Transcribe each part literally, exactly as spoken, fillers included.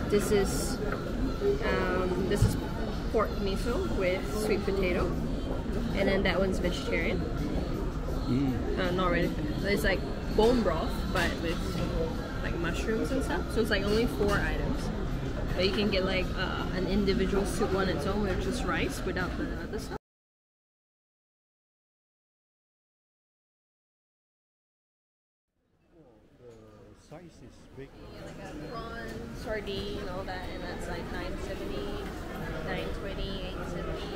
This is um, this is pork miso with sweet potato, and then that one's vegetarian. Mm. Uh, not really. It's like bone broth, but with like mushrooms and stuff. So it's like only four items. But you can get like uh, an individual soup on its own with just rice without the other stuff. The size is big. Yeah, like a prawn, sardine, all that, and that's like nine seventy, nine twenty, eight seventy.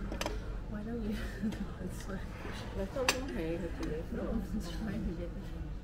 Why don't you? Là không có hề thật sự. No, I'm trying to get it.